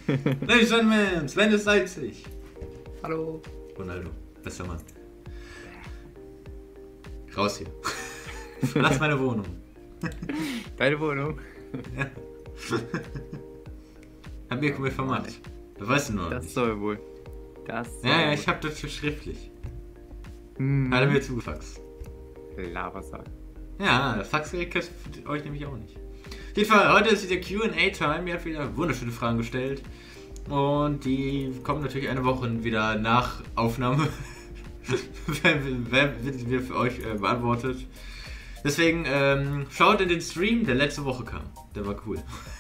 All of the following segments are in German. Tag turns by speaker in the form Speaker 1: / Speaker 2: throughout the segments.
Speaker 1: Ladies and Gentlemen, Sven ist salzig.
Speaker 2: Hallo.
Speaker 1: Ronaldo, bester Mann. Raus hier. Verlass meine Wohnung.
Speaker 2: Deine Wohnung?
Speaker 1: Ja. Hab mir komplett vermacht. Das weißt du noch
Speaker 2: Das
Speaker 1: nicht.
Speaker 2: soll wohl. Das soll
Speaker 1: Ja,
Speaker 2: wohl.
Speaker 1: ich hab das hier schriftlich.
Speaker 2: Hm.
Speaker 1: Hat er mir zugefaxt.
Speaker 2: Labersack.
Speaker 1: Ja, Faxgerät kennt euch nämlich auch nicht. Auf jeden Fall, heute ist wieder Q&A-Time. Mir hat wieder wunderschöne Fragen gestellt. Und die kommen natürlich eine Woche wieder nach Aufnahme. Werden wir für euch beantwortet. Deswegen schaut in den Stream, der letzte Woche kam. Der war cool.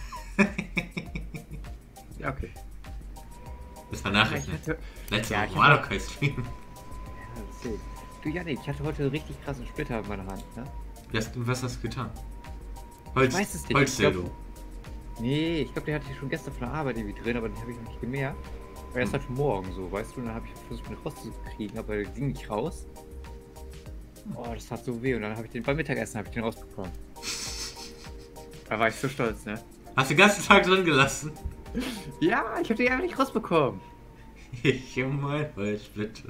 Speaker 2: Ja, okay.
Speaker 1: Das war Nachricht. Letzte
Speaker 2: Ja,
Speaker 1: Woche
Speaker 2: ich
Speaker 1: war
Speaker 2: hatte-
Speaker 1: doch kein Stream.
Speaker 2: Ja, das ist du, Janik, ich hatte heute einen richtig krassen Splitter in meiner Hand, ne?
Speaker 1: Was hast du getan?
Speaker 2: Ich weiß es nicht.
Speaker 1: Holzdildo.
Speaker 2: Nee, ich glaube, den hatte ich schon gestern von der Arbeit irgendwie drin, aber den habe ich noch nicht gemerkt. War erst heute Morgen so, weißt du? Und dann habe ich versucht, den rauszukriegen, aber der ging nicht raus. Oh, das tat so weh. Und dann habe ich den beim Mittagessen rausbekommen. Da war ich so stolz, ne?
Speaker 1: Hast du den ganzen Tag drin gelassen?
Speaker 2: Ja, ich habe den einfach nicht rausbekommen.
Speaker 1: Ich um mein Holzsplitter.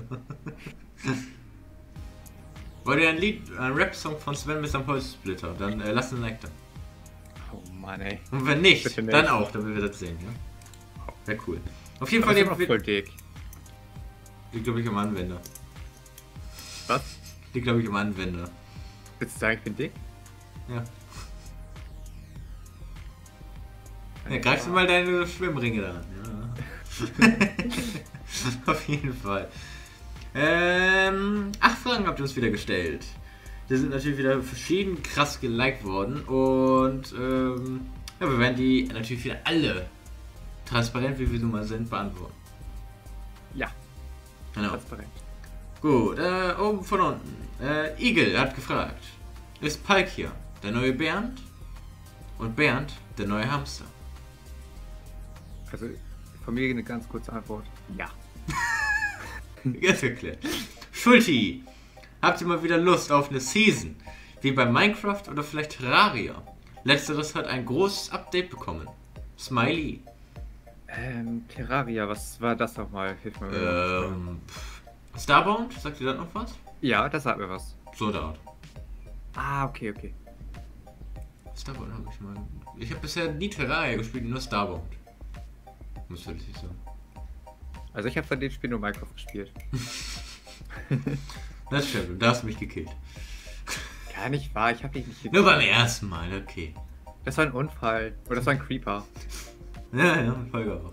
Speaker 1: Wollt ihr ein Rap-Song von Sven mit seinem Holzsplitter? Dann lasst ein Like da.
Speaker 2: Oh Mann, ey.
Speaker 1: Und wenn nicht,
Speaker 2: Bitte nicht.
Speaker 1: dann auch, damit wir das sehen, ja? Wäre cool. Auf jeden
Speaker 2: Aber
Speaker 1: Fall,
Speaker 2: ist immer noch voll dick.
Speaker 1: die glaube ich am Anwender.
Speaker 2: Was?
Speaker 1: Die glaube ich am Anwender.
Speaker 2: Willst du sagen, ich bin dick?
Speaker 1: Ja. Ja, greifst du mal deine Schwimmringe da an. Ja. Auf jeden Fall. 8 Fragen habt ihr uns wieder gestellt. Die sind natürlich wieder verschieden krass geliked worden. Und ja, wir werden die natürlich wieder alle transparent, wie wir nun mal sind, beantworten.
Speaker 2: Ja,
Speaker 1: Genau.
Speaker 2: transparent.
Speaker 1: Gut, oben von unten. Igel hat gefragt: Ist Palkia der neue Bernd? Und Bernd der neue Hamster?
Speaker 2: Also, von mir eine ganz kurze Antwort. Ja.
Speaker 1: Ganz erklärt. Schulti, habt ihr mal wieder Lust auf eine Season? Wie bei Minecraft oder vielleicht Terraria? Letzteres hat ein großes Update bekommen. Smiley.
Speaker 2: Terraria, was war das nochmal? Hilf mir mal.
Speaker 1: Starbound? Sagt ihr das noch was?
Speaker 2: Ja, das sagt mir was.
Speaker 1: So eine Art.
Speaker 2: Ah, okay, okay.
Speaker 1: Starbound habe ich mal. Ich habe bisher nie Terraria gespielt, nur Starbound. Muss wirklich sagen.
Speaker 2: Also ich habe von dem Spiel nur Minecraft gespielt.
Speaker 1: Das stimmt, da hast du mich gekillt.
Speaker 2: Gar nicht wahr, ich habe dich nicht
Speaker 1: Nur beim ersten Mal, okay.
Speaker 2: Das war ein Unfall. Oder das war ein Creeper.
Speaker 1: Ja, Folge auch.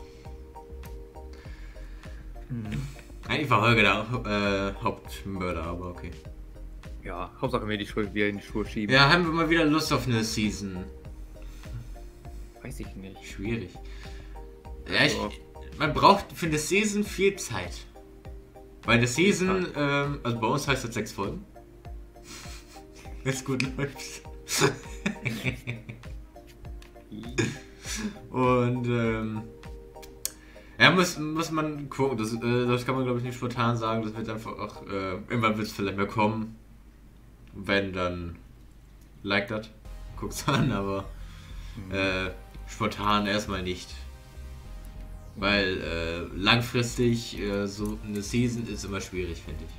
Speaker 1: Eigentlich war Holger der Hauptmörder, aber okay.
Speaker 2: Ja, Hauptsache mir die Schuld wieder in die Schuhe schieben.
Speaker 1: Ja, haben wir mal wieder Lust auf eine Season?
Speaker 2: Weiß ich nicht.
Speaker 1: Schwierig. Ja,
Speaker 2: Also-
Speaker 1: man braucht für eine Season viel Zeit. Weil eine Season, also bei uns heißt das 6 Folgen. Wenn es gut läuft. Und ja, muss man gucken. Das kann man glaube ich nicht spontan sagen. Das wird einfach auch, irgendwann wird es vielleicht mehr kommen. Wenn dann like das, guckt's an, aber spontan erstmal nicht. Weil langfristig so eine Season ist immer schwierig, finde ich.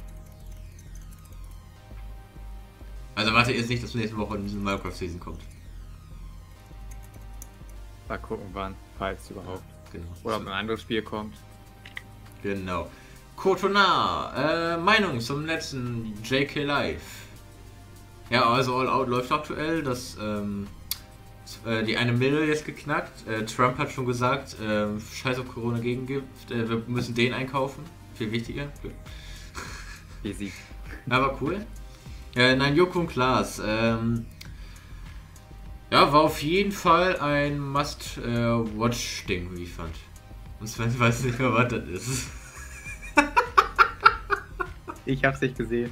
Speaker 1: Also warte jetzt nicht, dass nächste Woche diese Minecraft-Season kommt.
Speaker 2: Mal gucken wann, falls überhaupt.
Speaker 1: Genau.
Speaker 2: Oder ob ein anderes Spiel kommt.
Speaker 1: Genau. Kotona, Meinung zum letzten JK Live. Ja, also All Out läuft aktuell, das die 1 Mille jetzt geknackt. Trump hat schon gesagt, scheiß auf Corona Gegengift, wir müssen den einkaufen. Viel wichtiger.
Speaker 2: Easy.
Speaker 1: Aber cool. Nein, Joko und Klaas. Ja, war auf jeden Fall ein Must-Watch-Ding, wie ich fand. Und Sven weiß nicht mehr, was das ist.
Speaker 2: Ich hab's nicht gesehen.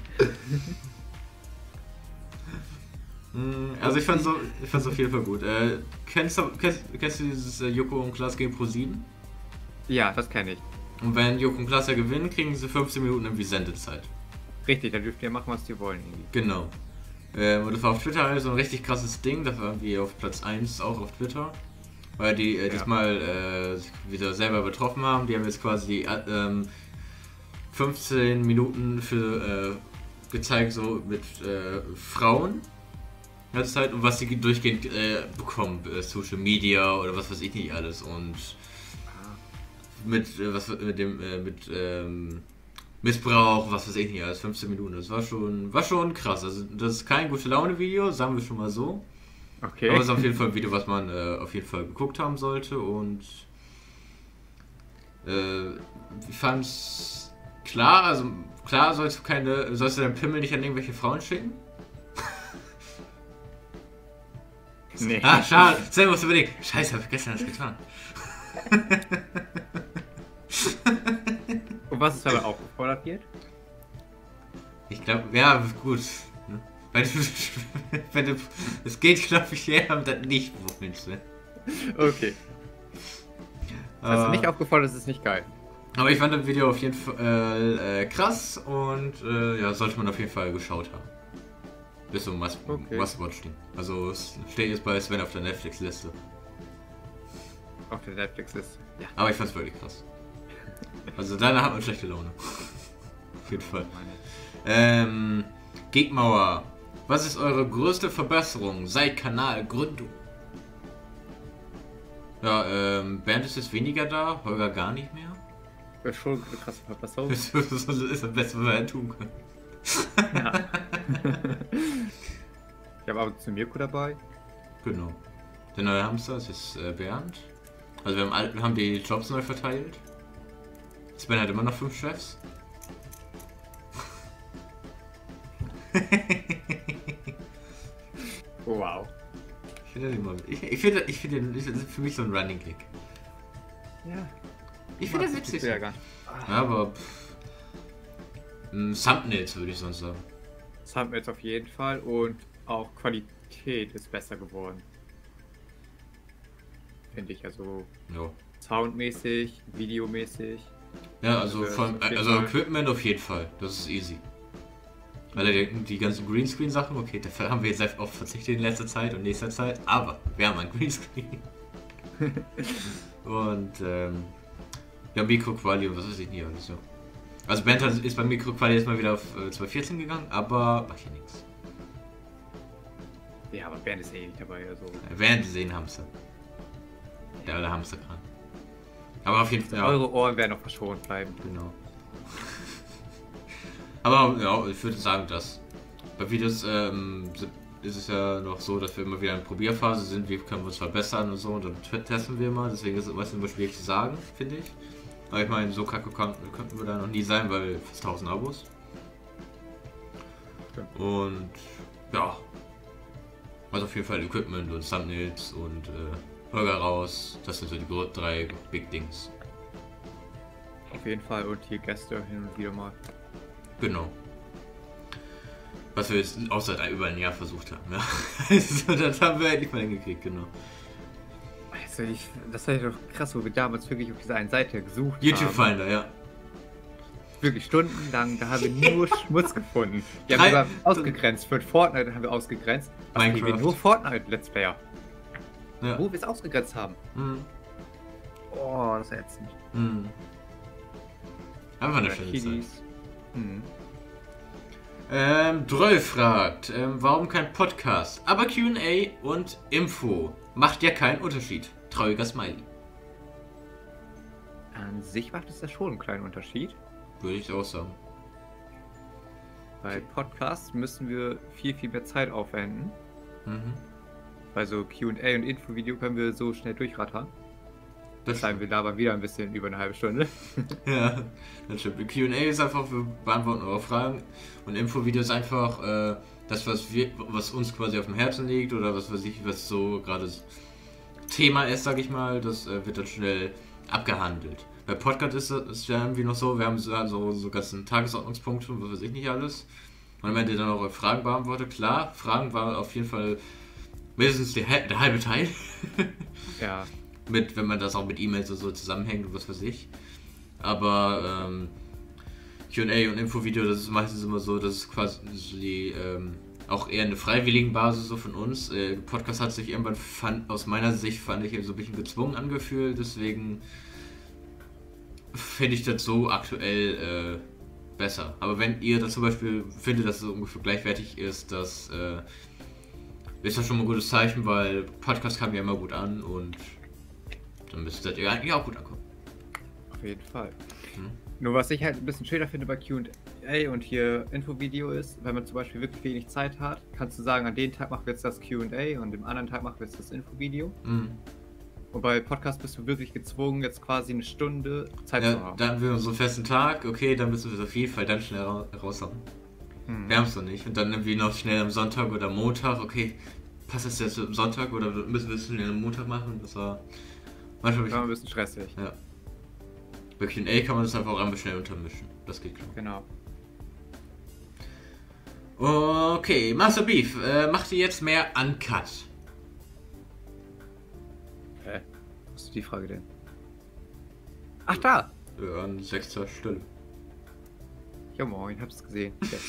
Speaker 1: Also ich fand's auf jeden Fall gut. Kennst du dieses Joko und Klaas gegen Pro7?
Speaker 2: Ja, das kenne ich.
Speaker 1: Und wenn Joko und Klaas ja gewinnen, kriegen sie 15 Minuten irgendwie Sendezeit.
Speaker 2: Richtig, dann dürft ihr machen, was ihr wollen irgendwie.
Speaker 1: Genau. Und das war auf Twitter halt so ein richtig krasses Ding. Das war irgendwie auf Platz 1 auch auf Twitter. weil die
Speaker 2: Ja.
Speaker 1: diesmal sich wieder selber betroffen haben. Die haben jetzt quasi 15 Minuten für gezeigt, so mit Frauen. Ganze Zeit und was sie durchgehend bekommen, Social Media oder was weiß ich nicht alles und mit was mit dem Missbrauch, was weiß ich nicht alles, 15 Minuten, das war schon krass. Also das ist kein gute Laune Video, sagen wir schon mal so.
Speaker 2: Okay.
Speaker 1: Aber es ist auf jeden Fall ein Video, was man auf jeden Fall geguckt haben sollte und ich fand's klar, also klar sollst du deinen Pimmel nicht an irgendwelche Frauen schicken.
Speaker 2: Nee.
Speaker 1: Ah, schade. Selber musst du überlegen. Scheiße, hab ich gestern das getan.
Speaker 2: Und was ist dabei auch gefordert wird?
Speaker 1: Ich glaube, ja, gut. Ne? Wenn du, es geht, glaube ich, eher um das nicht, wo willst du.
Speaker 2: Okay. Das ist nicht aufgefordert, das ist nicht geil.
Speaker 1: Aber ich fand das Video auf jeden Fall krass und ja, sollte man auf jeden Fall geschaut haben. Bis zum Must-Watch-Ding. Also es steht jetzt bei Sven auf der Netflix-Liste.
Speaker 2: Auf der Netflix-Liste. Ja.
Speaker 1: Aber ich fand's wirklich krass. Also danach hat man schlechte Laune. Auf jeden Fall. Geekmauer. Was ist eure größte Verbesserung seit Kanalgründung? Ja, Bernd ist jetzt weniger da, Holger gar nicht mehr.
Speaker 2: Das ist schon eine krasse Verbesserung.
Speaker 1: Das ist das Beste, was wir tun können.
Speaker 2: Ja. Ich habe aber zu Mirko dabei.
Speaker 1: Genau. Der neue Hamster ist jetzt Bernd. Also wir haben die Jobs neu verteilt. Sven hat immer noch 5 Chefs.
Speaker 2: Wow.
Speaker 1: Ich finde den ist für mich so ein Running Gag.
Speaker 2: Ja.
Speaker 1: Ich finde das witzig.
Speaker 2: Ja, gar nicht.
Speaker 1: Aber Thumbnails würde ich sonst sagen.
Speaker 2: Das haben wir jetzt auf jeden Fall und auch Qualität ist besser geworden. Finde ich, also
Speaker 1: Ja.
Speaker 2: soundmäßig, videomäßig.
Speaker 1: Ja, also
Speaker 2: Also,
Speaker 1: von
Speaker 2: auf jeden
Speaker 1: also
Speaker 2: Fall.
Speaker 1: Equipment auf jeden Fall. Das ist easy. Weil die ganzen Greenscreen-Sachen, okay, dafür haben wir jetzt sehr oft verzichtet in letzter Zeit und nächster Zeit, aber wir haben ein Greenscreen. Und ja, Mikroquali und was weiß ich nicht alles, ja. Also Bernd ist beim Mikroquali jetzt mal wieder auf 2.14 gegangen, aber macht ja nichts.
Speaker 2: Ja, aber Bernd ist eh nicht dabei, also.
Speaker 1: Während sie den Hamster. Der alte Hamsterkran. Aber auf jeden Fall, ja.
Speaker 2: Eure Ohren werden noch verschont bleiben.
Speaker 1: Genau. Aber ja, ich würde sagen, dass bei Videos ist es ja noch so, dass wir immer wieder in Probierphase sind, wie können wir uns verbessern und so und dann testen wir mal, deswegen ist es immer schwierig zu sagen, finde ich. Aber ich meine, so kacke könnten wir da noch nie sein, weil fast 1000 Abos.
Speaker 2: Stimmt.
Speaker 1: Und ja, also auf jeden Fall Equipment und Thumbnails und Holger raus, das sind so die 3 Big Dings.
Speaker 2: Auf jeden Fall und hier Gäste hin und wieder mal.
Speaker 1: Genau. Was wir jetzt auch seit über ein Jahr versucht haben, ja. Also, das haben wir endlich mal hingekriegt, genau.
Speaker 2: Das war ja doch krass, wo wir damals wirklich auf dieser einen Seite gesucht
Speaker 1: YouTube
Speaker 2: haben.
Speaker 1: Finder, ja.
Speaker 2: Wirklich stundenlang, da haben wir nur Schmutz gefunden. Wir
Speaker 1: Drei-
Speaker 2: haben sogar ausgegrenzt. Für Fortnite haben wir ausgegrenzt. Was kriegen wir
Speaker 1: Minecraft.
Speaker 2: nur Fortnite Let's Player.
Speaker 1: Ja.
Speaker 2: Wo wir es ausgegrenzt haben.
Speaker 1: Mhm.
Speaker 2: Oh, das ist ätzend.
Speaker 1: Mhm. Einfach eine schöne Zeit.
Speaker 2: Kiddies. Mhm.
Speaker 1: Droll fragt, warum kein Podcast, aber Q&A und Info. Macht ja keinen Unterschied. Trauriger Smiley.
Speaker 2: An sich macht es ja schon einen kleinen Unterschied.
Speaker 1: Würde ich auch sagen.
Speaker 2: Bei Podcasts müssen wir viel, viel mehr Zeit aufwenden.
Speaker 1: Mhm.
Speaker 2: Bei so Q&A und Infovideo können wir so schnell durchrattern.
Speaker 1: Das
Speaker 2: Bleiben wir dabei wieder ein bisschen über eine halbe Stunde.
Speaker 1: Ja, das stimmt. Q&A ist einfach, wir beantworten eure Fragen und Infovideo ist einfach das, was uns quasi auf dem Herzen liegt oder was weiß ich, was so gerade Thema ist, sag ich mal, das wird dann schnell abgehandelt. Bei Podcast ist es ja irgendwie noch so, wir haben so ganzen Tagesordnungspunkte und was weiß ich nicht alles. Und am Ende dann auch eure Fragen beantwortet. Klar, Fragen war auf jeden Fall mindestens der halbe Teil.
Speaker 2: Ja.
Speaker 1: Wenn man das auch mit E-Mails so zusammenhängt und was weiß ich. Aber Q&A und Infovideo, das ist meistens immer so, dass es quasi so auch eher eine freiwilligen Basis so von uns. Podcast hat sich irgendwann, aus meiner Sicht, fand ich so ein bisschen gezwungen angefühlt, deswegen finde ich das so aktuell besser. Aber wenn ihr das zum Beispiel findet, dass es ungefähr gleichwertig ist, das ist das schon mal ein gutes Zeichen, weil Podcast kam ja immer gut an und dann müsste das ja eigentlich auch gut ankommen.
Speaker 2: Auf jeden Fall. Nur was ich halt ein bisschen schöner finde bei Q&A und hier Infovideo ist, wenn man zum Beispiel wirklich wenig Zeit hat, kannst du sagen, an dem Tag machen wir jetzt das Q&A und am anderen Tag machen wir jetzt das Infovideo. Und bei Podcast bist du wirklich gezwungen, jetzt quasi eine Stunde Zeit zu haben.
Speaker 1: Dann haben wir so einen festen Tag, okay, dann müssen wir es auf jeden Fall dann schnell raushauen. Wir haben es noch nicht. Und dann irgendwie noch schnell am Sonntag oder Montag, okay, passt das jetzt am Sonntag oder müssen wir es schnell am Montag machen? Das war manchmal
Speaker 2: ein bisschen stressig.
Speaker 1: Ja. Bei Q&A kann man das einfach auch einmal schnell untermischen. Das geht klar.
Speaker 2: Genau.
Speaker 1: Okay, Master Beef, macht ihr jetzt mehr Uncut?
Speaker 2: Was ist die Frage denn? Ach, da!
Speaker 1: Ja, an 6. Stelle.
Speaker 2: Ja, moin, hab's gesehen.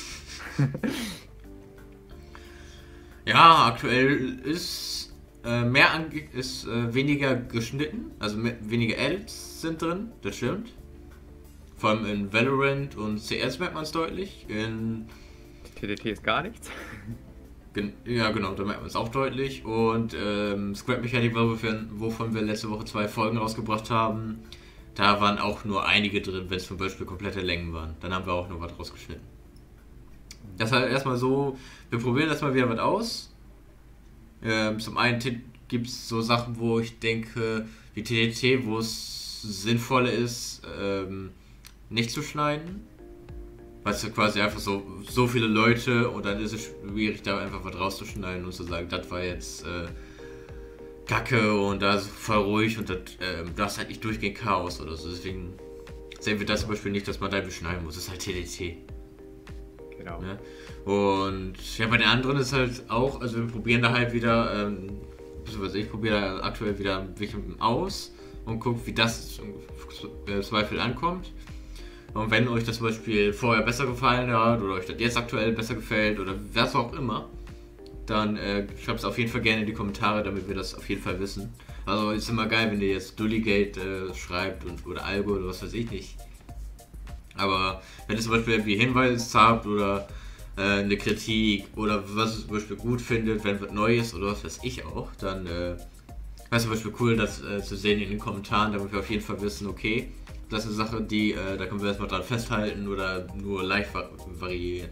Speaker 1: Ja, aktuell ist weniger geschnitten, also weniger Edits sind drin, das stimmt. Vor allem in Valorant und CS merkt man es deutlich. In
Speaker 2: TDT ist gar nichts.
Speaker 1: Ja, genau, da merkt man es auch deutlich. Und Scrap Mechanik, wovon wir letzte Woche 2 Folgen rausgebracht haben, da waren auch nur einige drin, wenn es zum Beispiel komplette Längen waren. Dann haben wir auch nur was rausgeschnitten. Das heißt erstmal so, wir probieren erstmal wieder was aus. Zum einen gibt es so Sachen, wo ich denke, wie TDT, wo es sinnvoller ist, nicht zu schneiden. Weil es quasi einfach so viele Leute und dann ist es schwierig, da einfach was rauszuschneiden und zu sagen, das war jetzt Kacke und da ist voll ruhig und das ist halt nicht durchgehend Chaos oder so. Deswegen sehen wir das zum Beispiel nicht, dass man da beschneiden muss. Das ist halt TDT.
Speaker 2: Genau.
Speaker 1: Ne? Und ja, bei den anderen ist halt auch, also wir probieren da halt wieder, ich probiere da aktuell wieder ein bisschen aus und gucke, wie das im Zweifel ankommt. Und wenn euch das zum Beispiel vorher besser gefallen hat oder euch das jetzt aktuell besser gefällt oder was auch immer, dann schreibt es auf jeden Fall gerne in die Kommentare, damit wir das auf jeden Fall wissen. Also ist immer geil, wenn ihr jetzt Dulligate schreibt oder Algo oder was weiß ich nicht. Aber wenn ihr zum Beispiel irgendwie Hinweise habt oder eine Kritik oder was ihr zum Beispiel gut findet, wenn was Neues oder was weiß ich auch, dann wäre es zum Beispiel cool, das zu sehen in den Kommentaren, damit wir auf jeden Fall wissen, okay, das ist eine Sache, da können wir erstmal dran festhalten oder nur leicht variieren.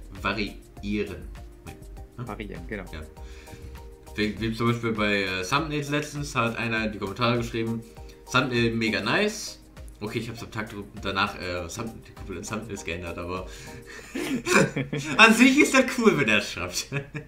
Speaker 2: Variieren, genau.
Speaker 1: Ja. Wie zum Beispiel bei Thumbnails letztens hat einer in die Kommentare geschrieben, Thumbnail mega nice. Okay, ich habe es am Tag danach die kompletten Thumbnails geändert, aber an sich ist das cool, wenn er es schreibt.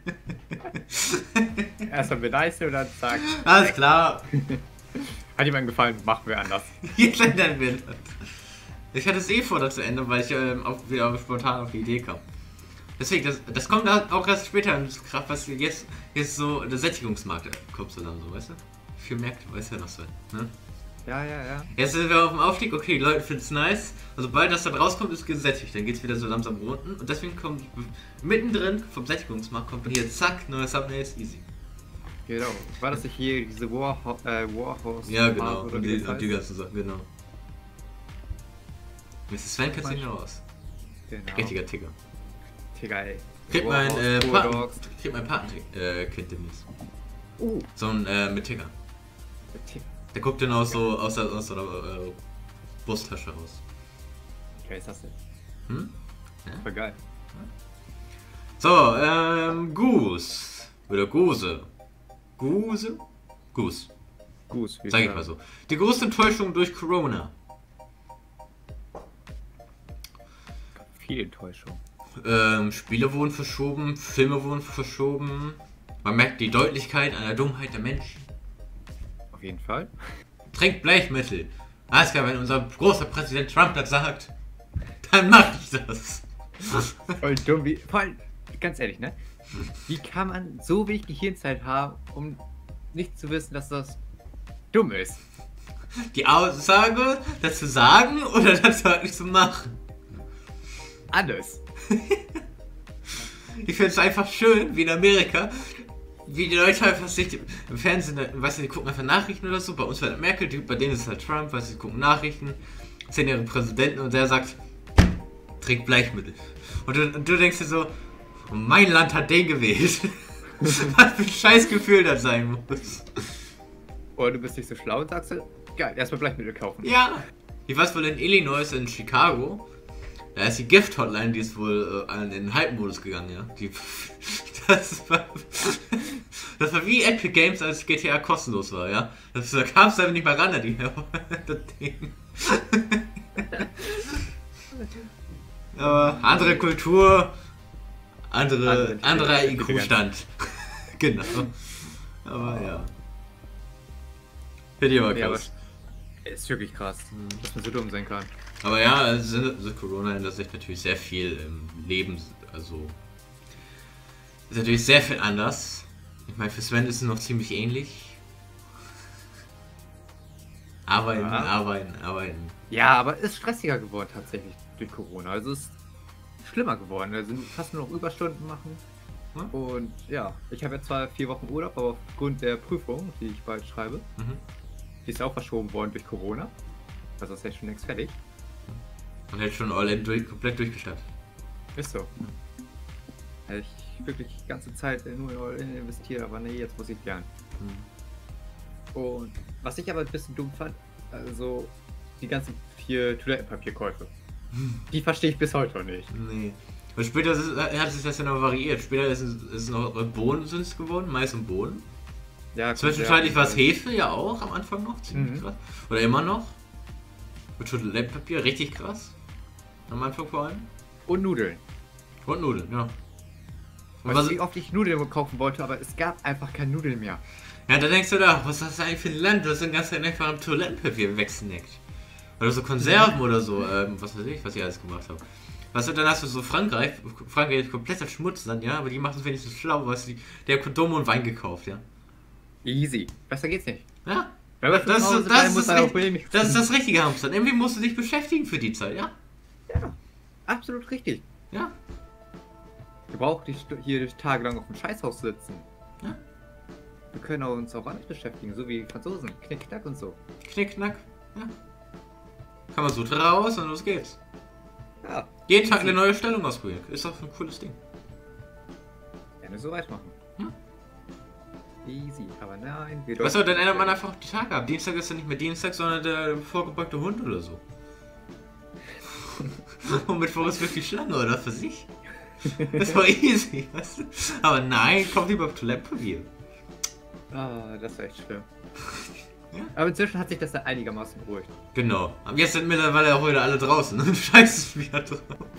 Speaker 2: Erstmal beneisten und dann zack.
Speaker 1: Alles klar.
Speaker 2: Hat jemandem gefallen, machen wir anders.
Speaker 1: Jetzt ändern wir das. Ich hatte es vor, das zu ändern, weil ich wieder spontan auf die Idee kam. Deswegen, das kommt auch erst später in Kraft, was jetzt so der Sättigungsmarkt kommt so dann so, weißt du? Viel Märkte, weißt du ja noch so, ne?
Speaker 2: Ja.
Speaker 1: Jetzt sind wir auf dem Aufstieg, okay, die Leute finden es nice. Also sobald das dann rauskommt, ist gesättigt, dann geht es wieder so langsam unten. Und deswegen kommt mittendrin vom Sättigungsmarkt kommt hier zack, neue Thumbnails, easy.
Speaker 2: Genau. War das nicht hier diese Warhorse?
Speaker 1: Ja, genau.
Speaker 2: Oder
Speaker 1: Und
Speaker 2: wie
Speaker 1: die
Speaker 2: das heißt?
Speaker 1: ganzen Sachen, genau. Mr. Sven kennt sich noch aus.
Speaker 2: Genau.
Speaker 1: Richtiger Tiger.
Speaker 2: Tiger, ey.
Speaker 1: Kriegt mein
Speaker 2: Bulldogs.
Speaker 1: Patenkind demnächst. So ein mit Tiger.
Speaker 2: Der Tiger.
Speaker 1: Der guckt dann auch so aus der Brusttasche raus.
Speaker 2: Wer ist das denn?
Speaker 1: Hm? Ja?
Speaker 2: Voll geil.
Speaker 1: So, Goose. Oder Gose. Goose? Goose.
Speaker 2: Goose.
Speaker 1: Sag ich mal so. Die größte Enttäuschung durch Corona.
Speaker 2: Viel Enttäuschung.
Speaker 1: Spiele wurden verschoben, Filme wurden verschoben. Man merkt die Deutlichkeit einer Dummheit der Menschen.
Speaker 2: Auf jeden Fall.
Speaker 1: Trinkt Bleichmittel. Alles klar, wenn unser großer Präsident Trump das sagt, dann mach ich das.
Speaker 2: Voll dumm, voll, ganz ehrlich, ne? Wie kann man so wenig Gehirnzeit haben, um nicht zu wissen, dass das dumm ist?
Speaker 1: Die Aussage, das zu sagen oder das wirklich zu machen?
Speaker 2: Alles.
Speaker 1: Ich finde es einfach schön, wie in Amerika, wie die Leute einfach sich im Fernsehen, weißt du, die gucken einfach Nachrichten oder so. Bei uns war das Merkel, bei denen ist es halt Trump, weißt du, die gucken Nachrichten, sehen ihren Präsidenten und der sagt, trink Bleichmittel. Und du denkst dir so, mein Land hat den gewählt. Was für ein Scheißgefühl das sein muss.
Speaker 2: Oder du bist nicht so schlau und sagst, geil, erstmal Bleichmittel kaufen.
Speaker 1: Ja. Ich weiß wohl in Illinois, in Chicago, da ist die Gift-Hotline, die ist wohl in den Hype-Modus gegangen, ja. Das war wie Epic Games, als GTA kostenlos war, ja. Da kam es einfach nicht mehr ran, das Ding. Aber andere Kultur, anderer IQ-Stand. Genau. Aber ja. Finde ich aber krass.
Speaker 2: Ja, ist wirklich krass, dass man so dumm sein kann.
Speaker 1: Aber ja, also Corona ändert sich natürlich sehr viel im Leben, also ist natürlich sehr viel anders. Ich meine, für Sven ist es noch ziemlich ähnlich. Arbeiten.
Speaker 2: Ja, aber ist stressiger geworden tatsächlich durch Corona. Also ist schlimmer geworden. Da sind fast nur noch Überstunden machen.
Speaker 1: Hm?
Speaker 2: Und ja, ich habe jetzt zwar 4 Wochen Urlaub, aber aufgrund der Prüfung, die ich bald schreibe, die ist auch verschoben worden durch Corona. Also ist ja schon längst fertig.
Speaker 1: Und hätte schon All-In komplett durchgestartet.
Speaker 2: Ist so. Hätte ich wirklich die ganze Zeit nur in All-In investiert, aber nee, jetzt muss ich lernen. Und was ich aber ein bisschen dumm fand, also die ganzen 4 Toilettenpapierkäufe. Die verstehe ich bis heute noch nicht.
Speaker 1: Nee. Und später hat sich das ja noch variiert. Später ist es noch Bohnen sind es geworden, Mais und Bohnen.
Speaker 2: Ja,
Speaker 1: zwischenzeitlich war es Hefe ja auch am Anfang noch, ziemlich krass. Oder immer noch. Mit Toilettenpapier, richtig krass. Am Anfang vor allem.
Speaker 2: Und Nudeln.
Speaker 1: Und Nudeln, ja.
Speaker 2: Weißt du, wie oft ich Nudeln kaufen wollte, aber es gab einfach keine Nudeln mehr.
Speaker 1: Ja, da denkst du da, was ist das eigentlich für ein Land? Du hast den ganzen Tag einfach am Toilettenpapier wegsnackt. Oder so Konserven oder so, was weiß ich, was ich alles gemacht habe. Weißt du, dann hast du so Frankreich ist kompletter Schmutz dann, ja, aber die machen es wenigstens schlau, weißt du, der hat Kondome und Wein gekauft, ja.
Speaker 2: Easy. Besser geht's nicht.
Speaker 1: Ja. Das ist das richtige Hamstern. Irgendwie musst du dich beschäftigen für die Zeit, ja?
Speaker 2: Ja, absolut richtig.
Speaker 1: Ja.
Speaker 2: Du brauchst nicht hier tagelang auf dem Scheißhaus sitzen.
Speaker 1: Ja.
Speaker 2: Wir können uns auch anders beschäftigen, so wie die Franzosen. Knick, knack und so.
Speaker 1: Knick, knack, ja. Kann man so raus und los geht's.
Speaker 2: Ja.
Speaker 1: Jeden Tag eine neue Stellung ausprobieren. Ist doch ein cooles Ding.
Speaker 2: Gerne so weit machen.
Speaker 1: Ja.
Speaker 2: Easy, aber nein.
Speaker 1: Weißt du, dann ändert man einfach die Tage ab. Dienstag ist ja nicht mehr Dienstag, sondern der vorgebackte Hund oder so. Und Mittwoch ist wirklich Schlange, oder? Für sich. Das war easy, weißt du? Aber nein, kommt lieber auf Toilettenpapier.
Speaker 2: Ah, das war echt schlimm.
Speaker 1: Ja.
Speaker 2: Aber inzwischen hat sich das dann einigermaßen beruhigt.
Speaker 1: Genau. Aber jetzt sind mittlerweile auch wieder alle draußen und scheißen wieder drauf.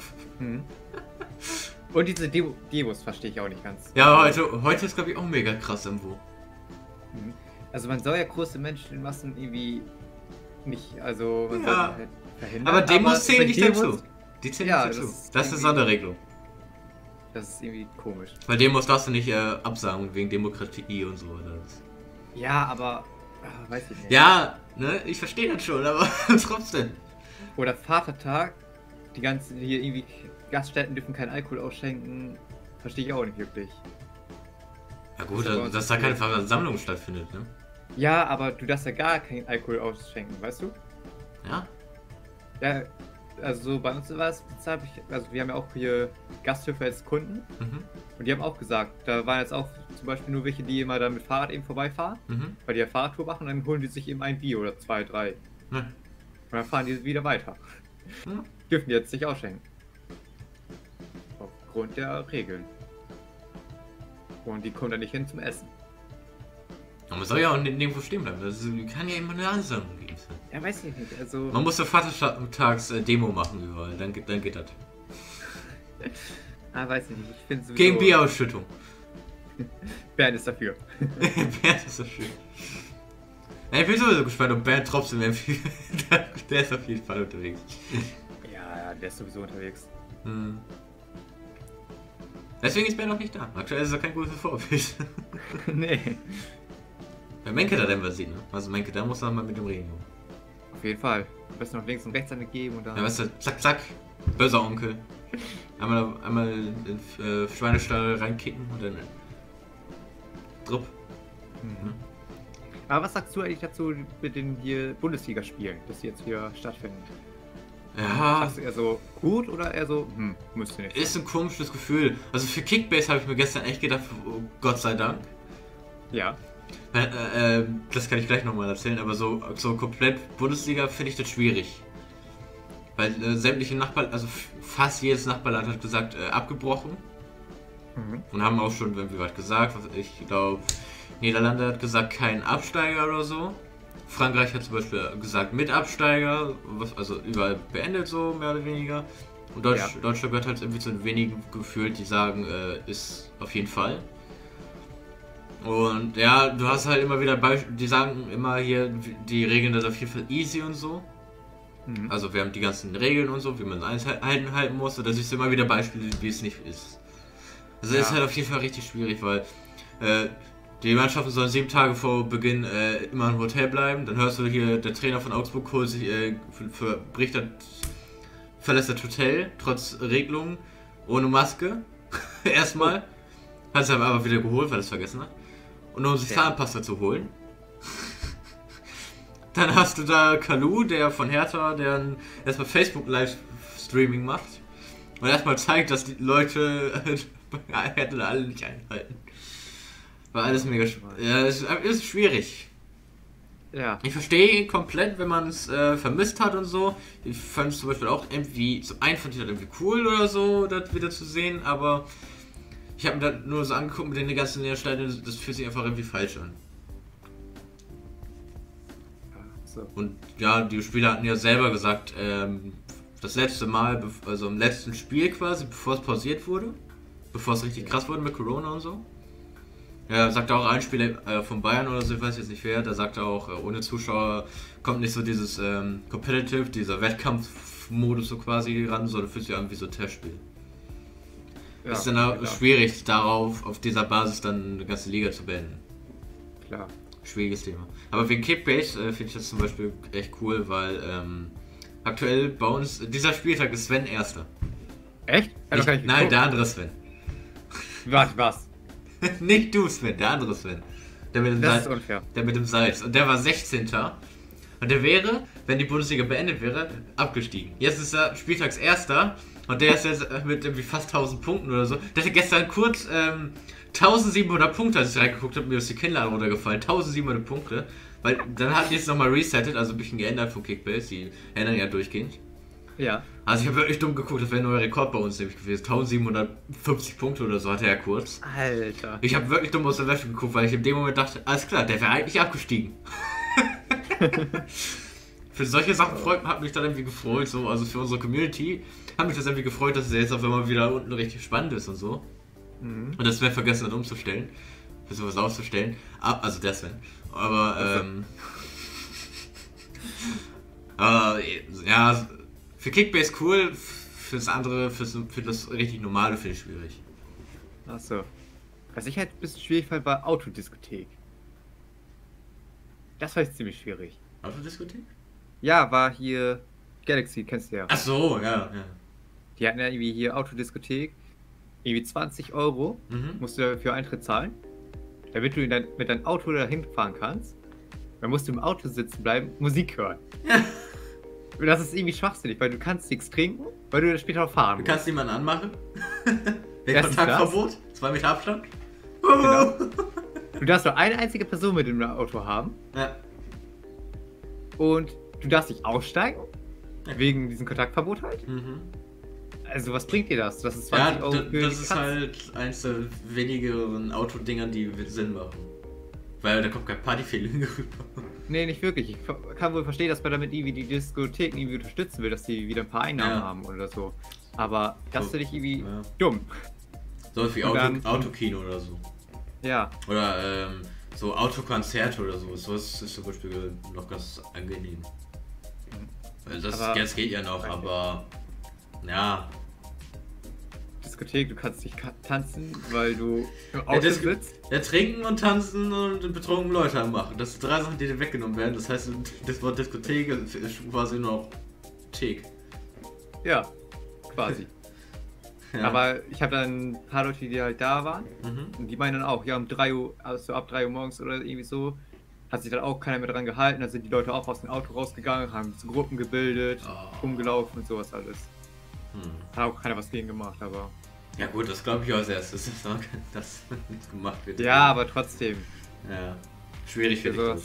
Speaker 2: Und diese Demos verstehe ich auch nicht ganz.
Speaker 1: Ja, heute ist glaube ich auch mega krass irgendwo.
Speaker 2: Also man soll ja große Menschenmassen irgendwie nicht, also man soll halt verhindern.
Speaker 1: Aber Demos zählen nicht dazu. Die zählen
Speaker 2: ja,
Speaker 1: nicht dazu. Das ist eine Sonderregelung.
Speaker 2: Das ist irgendwie komisch.
Speaker 1: Bei Demos darfst du nicht absagen wegen Demokratie und so.
Speaker 2: Ja, aber weiß ich nicht.
Speaker 1: Ja, ne, ich verstehe das schon, aber trotzdem.
Speaker 2: Oder Vatertag, die ganzen hier irgendwie Gaststätten dürfen keinen Alkohol ausschenken, verstehe ich auch nicht wirklich.
Speaker 1: Ja gut, dass da keine Versammlung stattfindet, ne?
Speaker 2: Ja, aber du darfst ja gar keinen Alkohol ausschenken, weißt du?
Speaker 1: Ja.
Speaker 2: Ja, also bei uns war es, also wir haben ja auch hier Gasthöfe als Kunden und die haben auch gesagt, da waren jetzt auch zum Beispiel nur welche, die immer dann mit Fahrrad eben vorbeifahren, weil die ja Fahrradtour machen, dann holen die sich eben ein Bier oder 2, 3 und dann fahren die wieder weiter. Dürfen die jetzt nicht ausschenken. Aufgrund der Regeln. Und die kommen dann nicht hin zum Essen.
Speaker 1: Aber man soll ja auch nirgendwo stehen bleiben. Das kann ja immer eine Ansammlung geben.
Speaker 2: Ja, weiß ich nicht. Also
Speaker 1: man muss eine Vatertags-Demo machen überall. Dann geht das.
Speaker 2: Weiß ich nicht. Ich finde sowieso...
Speaker 1: Gegen Bierausschüttung.
Speaker 2: Bernd ist dafür.
Speaker 1: Bernd ist dafür. Ja, ich bin sowieso gespannt, ob Bernd trotzdem der ist auf jeden Fall unterwegs.
Speaker 2: Ja, der ist sowieso unterwegs.
Speaker 1: Deswegen ist Bernd noch nicht da. Aktuell ist er kein gutes Vorbild.
Speaker 2: Nee.
Speaker 1: Wenn Menke da denn was sieht, ne? Also Menke, da muss er mal mit dem reden.
Speaker 2: Auf jeden Fall. Am besten noch links und rechts eine geben und dann...
Speaker 1: Ja, weißt du, zack, zack. Böser Onkel. Einmal in Schweinestall reinkicken und dann drupp.
Speaker 2: Mhm. Aber was sagst du eigentlich dazu mit den hier Bundesligaspielen, dass die jetzt wieder stattfinden?
Speaker 1: Ja,
Speaker 2: Sagst du eher so gut oder eher so, müsste nicht.
Speaker 1: ist ein komisches Gefühl. Also für Kickbase habe ich mir gestern echt gedacht, oh, Gott sei Dank.
Speaker 2: Ja.
Speaker 1: Das kann ich gleich nochmal erzählen, aber so komplett Bundesliga finde ich das schwierig. Weil sämtliche also fast jedes Nachbarland hat gesagt, abgebrochen.
Speaker 2: Mhm.
Speaker 1: Und haben auch schon irgendwie was gesagt. Ich glaube, Niederlande hat gesagt, kein Absteiger oder so. Frankreich hat zum Beispiel gesagt, mit Absteiger, also überall beendet so, mehr oder weniger. Und Deutschland gehört halt irgendwie zu den wenigen gefühlt, die sagen, ist auf jeden Fall. Und ja, du hast halt immer wieder Beispiele, die sagen immer hier, die Regeln sind auf jeden Fall easy und so.
Speaker 2: Mhm.
Speaker 1: Also wir haben die ganzen Regeln und so, wie man es halten muss. Und da siehst du immer wieder Beispiele, wie es nicht ist. Also ist halt auf jeden Fall richtig schwierig, weil die Mannschaften sollen 7 Tage vor Beginn immer im Hotel bleiben. Dann hörst du hier, der Trainer von Augsburg holt sich, verlässt das Hotel, trotz Regelungen, ohne Maske. Erstmal. Hat es aber wieder geholt, weil er es vergessen hat. Und um sich Zahnpasta zu holen. Dann hast du da Kalu, der von Hertha, der erstmal Facebook Livestreaming macht. Und erstmal zeigt, dass die Leute Hertha alle nicht einhalten. War alles mega schwierig. Ja, ist schwierig.
Speaker 2: Ja.
Speaker 1: Ich verstehe ihn komplett, wenn man es vermisst hat und so. Ich fand es zum Beispiel auch irgendwie, so ein von denen irgendwie cool oder so, das wieder zu sehen, aber ich habe mir das nur so angeguckt mit den ganzen Stadien, das fühlt sich einfach irgendwie falsch an.
Speaker 2: So.
Speaker 1: Und ja, die Spieler hatten ja selber gesagt, das letzte Mal, also im letzten Spiel quasi, bevor es pausiert wurde, bevor es richtig krass wurde mit Corona und so. Ja, sagte auch ein Spieler von Bayern oder so, ich weiß jetzt nicht wer, der sagte auch, ohne Zuschauer kommt nicht so dieses Competitive, dieser Wettkampfmodus so quasi ran, sondern fühlt sich an wie so ein Testspiel. Ja, ist dann auch schwierig, auf dieser Basis dann eine ganze Liga zu beenden.
Speaker 2: Klar.
Speaker 1: Schwieriges Thema. Aber wegen Kickbase finde ich das zum Beispiel echt cool, weil aktuell bei uns, dieser Spieltag ist Sven Erster.
Speaker 2: Echt?
Speaker 1: Nein, der andere Sven.
Speaker 2: Warte, was?
Speaker 1: Nicht du Sven, der andere Sven. Der mit dem
Speaker 2: Das ist unfair.
Speaker 1: Der mit dem Salz. Und der war 16. Und der wäre, wenn die Bundesliga beendet wäre, abgestiegen. Jetzt ist er Spieltagserster und der ist jetzt mit irgendwie fast 1000 Punkten oder so. Der hatte gestern kurz 1700 Punkte, als ich reingeguckt habe, mir ist die Kinnlade runtergefallen. 1700 Punkte. Weil dann hat die jetzt nochmal resettet, also ein bisschen geändert von Kickbase. Die ändern ja durchgehend.
Speaker 2: Ja.
Speaker 1: Also ich habe wirklich dumm geguckt, das wäre ein neuer Rekord bei uns nämlich gewesen. 1750 Punkte oder so hatte er kurz.
Speaker 2: Alter.
Speaker 1: Ich habe wirklich dumm aus der Wäsche geguckt, weil ich in dem Moment dachte, alles klar, der wäre eigentlich abgestiegen. Für solche Sachen hat mich dann irgendwie gefreut, so, also für unsere Community hat mich das irgendwie gefreut, dass es jetzt auf einmal wieder unten richtig spannend ist und so. Mhm. Und das Sven vergessen hat umzustellen, für sowas auszustellen, also der Sven. Aber ja, für Kickbase cool, fürs andere, für das richtig normale finde ich schwierig.
Speaker 2: Achso. Was ich halt ein bisschen schwierig fand, war Autodiskothek. Das war jetzt ziemlich schwierig.
Speaker 1: Autodiskothek?
Speaker 2: Ja, war hier Galaxy, kennst du ja.
Speaker 1: Ach so, ja.
Speaker 2: Die hatten ja irgendwie hier Autodiskothek. Irgendwie 20 Euro musst du dafür Eintritt zahlen. Damit du mit deinem Auto dahin fahren kannst. Dann musst du im Auto sitzen bleiben, Musik hören. Und das ist irgendwie schwachsinnig, weil du kannst nichts trinken, weil du dann später auch fahren musst.
Speaker 1: Du kannst niemanden anmachen. Kontaktverbot, 2 Meter Abstand.
Speaker 2: Genau. Du darfst nur eine einzige Person mit dem Auto haben.
Speaker 1: Ja.
Speaker 2: Und du darfst nicht aussteigen.
Speaker 1: Ja.
Speaker 2: Wegen diesem Kontaktverbot halt.
Speaker 1: Mhm.
Speaker 2: Also was bringt dir das? Das ist 20 Euro für
Speaker 1: das ist halt eins der wenigeren Autodinger, die Sinn machen. Weil da kommt kein Partyfeeling rüber.
Speaker 2: Nee, nicht wirklich. Ich kann wohl verstehen, dass man damit irgendwie die Diskotheken irgendwie unterstützen will, dass die wieder ein paar Einnahmen haben oder so. Aber das finde ich irgendwie dumm.
Speaker 1: So wie Autokino oder so.
Speaker 2: Ja.
Speaker 1: Oder so Autokonzerte oder so. Sowas ist zum Beispiel noch ganz angenehm. Weil das geht ja noch, aber ja.
Speaker 2: Diskothek, du kannst nicht tanzen, weil du im Auto sitzt.
Speaker 1: Ja, trinken und tanzen und betrunken Leute machen. Das sind 3 Sachen, die dir weggenommen werden. Das heißt, das Wort Diskothek ist quasi nur noch Thek.
Speaker 2: Ja, quasi.
Speaker 1: Ja.
Speaker 2: Aber ich habe dann ein paar Leute, die halt da waren.
Speaker 1: Mhm.
Speaker 2: Und die meinen dann auch, ja, um 3 Uhr, also ab 3 Uhr morgens oder irgendwie so, hat sich dann auch keiner mehr dran gehalten. Dann sind die Leute auch aus dem Auto rausgegangen, haben so Gruppen gebildet, rumgelaufen und sowas alles. Hat auch keiner was gegen gemacht, aber.
Speaker 1: Ja gut, das glaube ich auch als erstes, dass nichts gemacht wird.
Speaker 2: Ja, aber trotzdem.
Speaker 1: Ja. Schwierig für dich.
Speaker 2: Also,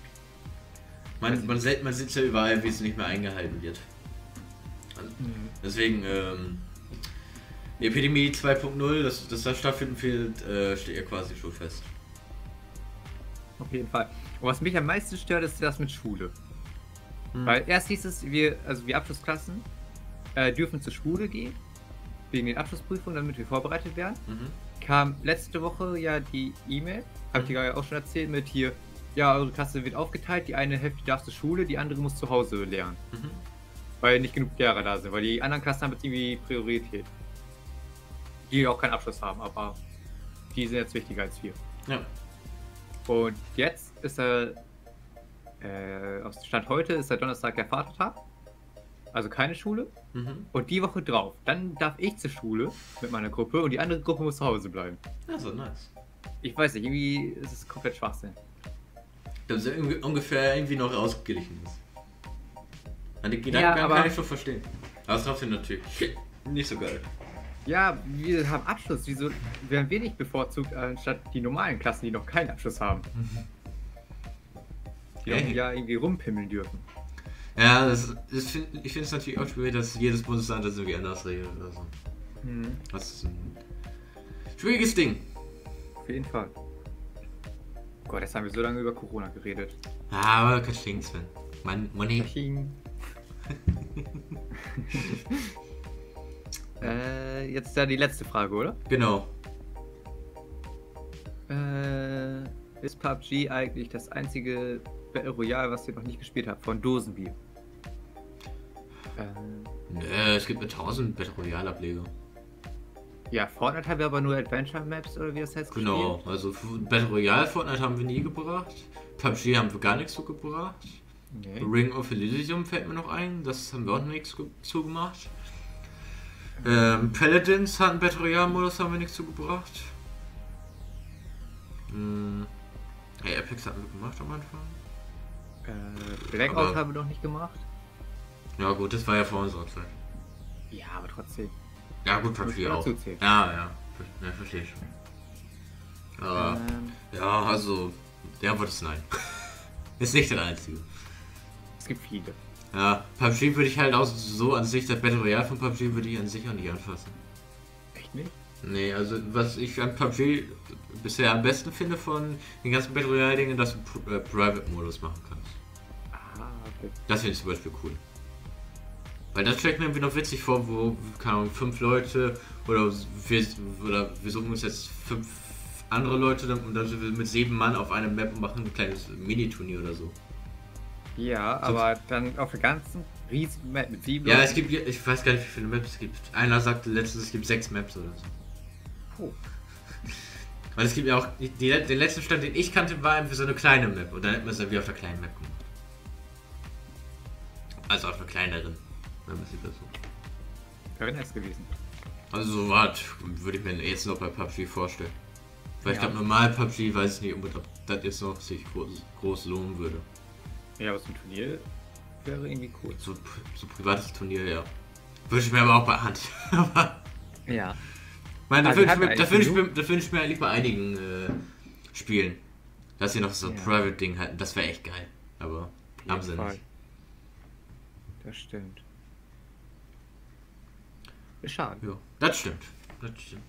Speaker 1: Man sieht ja überall, wie es nicht mehr eingehalten wird. Also, deswegen, die Epidemie 2.0, dass das stattfinden wird, steht ja quasi schon fest.
Speaker 2: auf jeden Fall. Und was mich am meisten stört, ist das mit Schule. Weil erst hieß es, wir Abschlussklassen dürfen zur Schule gehen, wegen den Abschlussprüfungen, damit wir vorbereitet werden. Kam letzte Woche ja die E-Mail, habe ich dir ja auch schon erzählt, mit hier, ja, eure Klasse wird aufgeteilt, die eine Hälfte darf zur Schule, die andere muss zu Hause lernen. Weil nicht genug Lehrer da sind, weil die anderen Klassen haben jetzt irgendwie Priorität. Die auch keinen Abschluss haben, aber die sind jetzt wichtiger als wir.
Speaker 1: Ja.
Speaker 2: Und jetzt ist aus Stand heute ist der Donnerstag der Vatertag. Also keine Schule. Und die Woche drauf, dann darf ich zur Schule mit meiner Gruppe und die andere Gruppe muss zu Hause bleiben.
Speaker 1: Also nice.
Speaker 2: Ich weiß nicht, irgendwie ist es komplett Schwachsinn.
Speaker 1: Dass es ungefähr irgendwie noch ausgeglichen ist. An den Gedanken
Speaker 2: Ja, aber-
Speaker 1: kann ich schon verstehen. Aber es ist trotzdem natürlich nicht so geil.
Speaker 2: Ja, wir haben Abschluss. Wieso werden wir nicht bevorzugt, anstatt die normalen Klassen, die noch keinen Abschluss haben? Die
Speaker 1: Hey.
Speaker 2: noch ja irgendwie rumpimmeln dürfen.
Speaker 1: Ja, ich finde es natürlich auch schwierig, dass jedes Bundesland das irgendwie anders regelt oder so. Das ist ein schwieriges Ding.
Speaker 2: Auf jeden Fall. Gott, jetzt haben wir so lange über Corona geredet.
Speaker 1: Aber kein Ding, Sven. Money.
Speaker 2: Paching. Jetzt da die letzte Frage, oder?
Speaker 1: Genau.
Speaker 2: Ist PUBG eigentlich das einzige Battle Royale, was ihr noch nicht gespielt habt, von Dosenbier?
Speaker 1: Es gibt 1000 Battle Royale Ableger.
Speaker 2: Ja, Fortnite haben wir aber nur Adventure Maps oder wie das heißt
Speaker 1: Genau, also Battle Royale Fortnite haben wir nie gebracht. PUBG haben wir gar nichts so gebracht.
Speaker 2: Nee.
Speaker 1: Ring of Elysium fällt mir noch ein, das haben wir auch nichts zugemacht. Paladins hatten Battle Royale Modus, haben wir nichts zugebracht. Hey, Apex hatten wir gemacht am Anfang.
Speaker 2: Blackout
Speaker 1: Aber-
Speaker 2: haben wir noch nicht gemacht.
Speaker 1: Ja gut, das war ja vor unserer Zeit.
Speaker 2: Ja, aber trotzdem.
Speaker 1: Ja gut, PUBG
Speaker 2: Muss man
Speaker 1: auch.
Speaker 2: dazu zählen.
Speaker 1: Ja, verstehe ich schon. Aber, ja, also, die Antwort ist nein. Ist nicht der einzige.
Speaker 2: Es gibt viele.
Speaker 1: Ja, PUBG würde ich halt auch so an sich, das Battle Royale von PUBG würde ich an sich auch nicht anfassen.
Speaker 2: Echt nicht?
Speaker 1: Nee, also was ich an PUBG bisher am besten finde von den ganzen Battle Royale Dingen, dass du Private-Modus machen kannst.
Speaker 2: Ah, okay.
Speaker 1: Das finde ich zum Beispiel cool. Weil das stellt mir irgendwie noch witzig vor, wo, keine Ahnung, 5 Leute oder wir suchen uns jetzt 5 andere Leute und dann sind wir mit 7 Mann auf einer Map und machen ein kleines Mini-Turnier oder so.
Speaker 2: Ja, aber dann auf der ganzen riesigen Map mit 7
Speaker 1: Ja,
Speaker 2: Leuten.
Speaker 1: es gibt, ich weiß gar nicht, wie viele Maps es gibt. Einer sagte letztens, es gibt 6 Maps oder so.
Speaker 2: Oh.
Speaker 1: Weil es gibt ja auch, den letzten Stand, den ich kannte, war einfach so eine kleine Map und dann hätten wir es ja wie auf der kleinen Map gemacht. Also auf einer kleineren, wenn man sieht das so.
Speaker 2: Wäre nice gewesen.
Speaker 1: Also so was würde ich mir jetzt noch bei PUBG vorstellen. Weil ich
Speaker 2: Ja.
Speaker 1: glaube, normal PUBG weiß ich nicht, ob das jetzt noch sich groß lohnen würde.
Speaker 2: Ja, aber so ein Turnier wäre irgendwie cool.
Speaker 1: So privates Turnier, ja. Würde ich mir aber auch bei Hand. Aber,
Speaker 2: Ja.
Speaker 1: ich meine,
Speaker 2: Also
Speaker 1: da
Speaker 2: hat
Speaker 1: wünsche
Speaker 2: eigentlich
Speaker 1: ich mir eigentlich bei einigen Spielen, dass sie noch so ein
Speaker 2: Ja.
Speaker 1: Private-Ding halten. Das wäre echt geil. Aber haben sie
Speaker 2: Fall.
Speaker 1: nicht.
Speaker 2: Das stimmt. Ist schade.
Speaker 1: Ja, das stimmt. Das stimmt.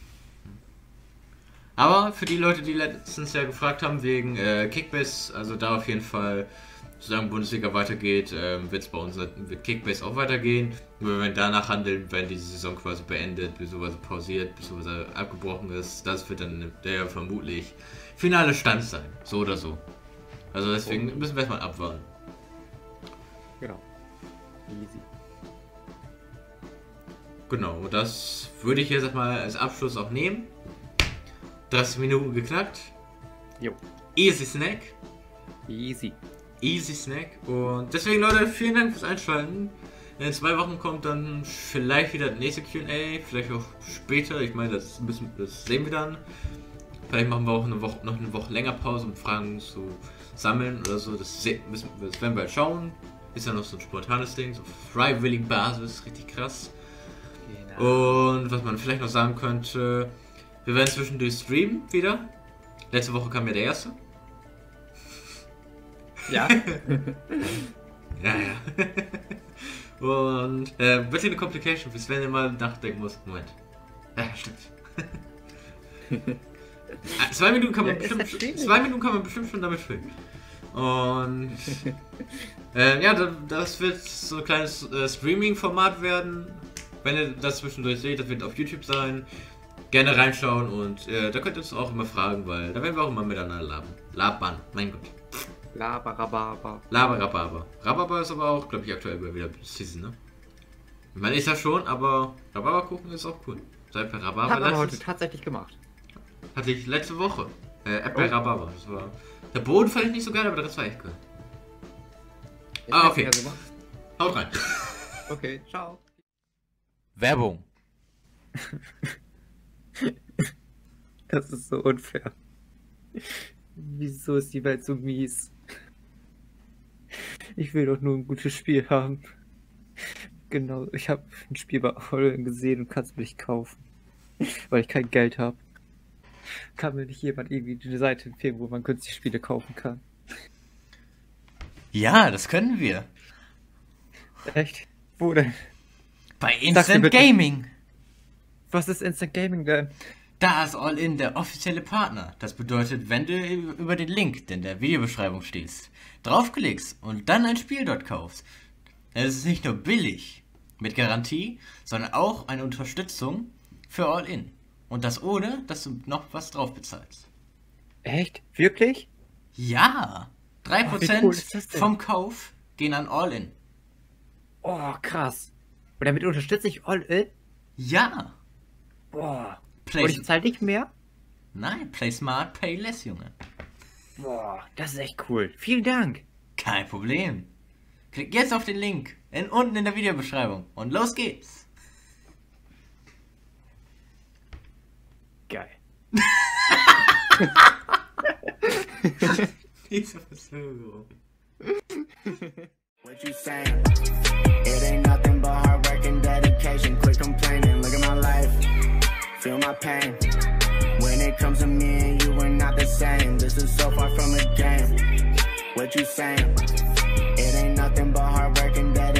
Speaker 1: Aber für die Leute, die letztens ja gefragt haben wegen Kickbase, also da auf jeden Fall, solange Bundesliga weitergeht, wird Kickbase auch weitergehen. Nur wenn wir danach handeln, wenn diese Saison quasi beendet, beziehungsweise pausiert, beziehungsweise abgebrochen ist, das wird dann der vermutlich finale Stand sein. So oder so. Also deswegen müssen wir erstmal abwarten.
Speaker 2: Genau. Easy.
Speaker 1: Genau, das würde ich jetzt mal als Abschluss auch nehmen. 30 Minuten geknackt.
Speaker 2: Jo.
Speaker 1: Easy Snack.
Speaker 2: Easy.
Speaker 1: Easy Snack. Und deswegen, Leute, vielen Dank fürs Einschalten. In 2 Wochen kommt dann vielleicht wieder das nächste Q&A, vielleicht auch später. Ich meine, das sehen wir dann. Vielleicht machen wir auch noch eine Woche länger Pause, um Fragen zu sammeln oder so. Das werden wir halt schauen. Ist ja noch so ein spontanes Ding, so freiwillige Basis, richtig krass. Genau. Und was man vielleicht noch sagen könnte, wir werden zwischendurch streamen wieder. Letzte Woche kam ja der erste.
Speaker 2: Ja.
Speaker 1: Ja. Und bitte eine Complication, bis wenn ihr mal nachdenken muss. Moment. Ja, stimmt. 2 Minuten kann man bestimmt schon damit füllen. Und ja, das wird so ein kleines Streaming-Format werden. Wenn ihr das zwischendurch seht, das wird auf YouTube sein. Gerne reinschauen und da könnt ihr uns auch immer fragen, weil da werden wir auch immer miteinander labern. Mein Gott.
Speaker 2: Laberababa.
Speaker 1: Rhabarber ist aber auch, glaube ich, aktuell wieder Season, ne? Ich meine, ist ja schon, aber Rhabarberkuchen ist auch cool. Seit bei Rhabarber
Speaker 2: Hat man heute tatsächlich gemacht.
Speaker 1: Hatte ich letzte Woche. Erdbeer Rhabarber. Das war. Der Boden fand ich nicht so geil, aber das war echt cool. Okay. Haut rein.
Speaker 2: Okay, ciao.
Speaker 1: Werbung.
Speaker 2: Das ist so unfair. Wieso ist die Welt so mies? Ich will doch nur ein gutes Spiel haben. Genau, ich habe ein Spiel bei All-In gesehen und kann es mir nicht kaufen. Weil ich kein Geld habe. Kann mir nicht jemand irgendwie eine Seite empfehlen, wo man günstig Spiele kaufen kann?
Speaker 3: Ja, das können wir.
Speaker 2: Echt? Wo denn?
Speaker 3: Bei Instant Gaming.
Speaker 2: Was ist Instant Gaming denn?
Speaker 3: Da ist All-In der offizielle Partner. Das bedeutet, wenn du über den Link, der in der Videobeschreibung stehst, draufklickst und dann ein Spiel dort kaufst, dann ist es nicht nur billig, mit Garantie, sondern auch eine Unterstützung für All-In. Und das ohne, dass du noch was drauf bezahlst.
Speaker 2: Echt? Wirklich?
Speaker 3: Ja! 3%
Speaker 2: cool ist das denn?
Speaker 3: vom Kauf gehen an All-In.
Speaker 2: Oh, krass. Und damit unterstütze ich All-In?
Speaker 3: Ja!
Speaker 2: Boah. Und ich zahle nicht mehr?
Speaker 3: Nein, play smart, pay less, Junge.
Speaker 2: Boah, das ist echt cool. Vielen Dank.
Speaker 3: Kein Problem. Klick jetzt auf den Link unten in der Videobeschreibung und los geht's.
Speaker 2: Geil.
Speaker 1: Diese Verzögerung.
Speaker 4: What you saying? It ain't nothing but hard work and dedication. Quit complaining, look at my life. Feel my pain. When it comes to me and you, we're not the same. This is so far from a game. What you saying? It ain't nothing but hard work and dedication.